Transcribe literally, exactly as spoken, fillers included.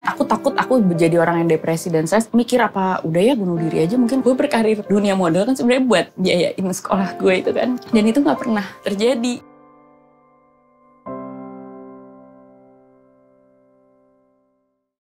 Aku takut aku jadi orang yang depresi dan saya mikir apa udah ya bunuh diri aja, mungkin gue berkarir dunia model kan sebenarnya buat biayain sekolah gue itu kan, dan itu nggak pernah terjadi.